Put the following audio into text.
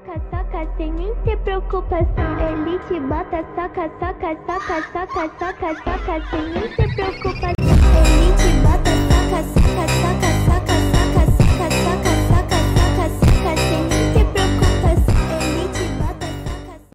soca sem nem ter preocupação. Ele te bota, soca, soca, soca, soca, soca, soca sem nem ter preocupação.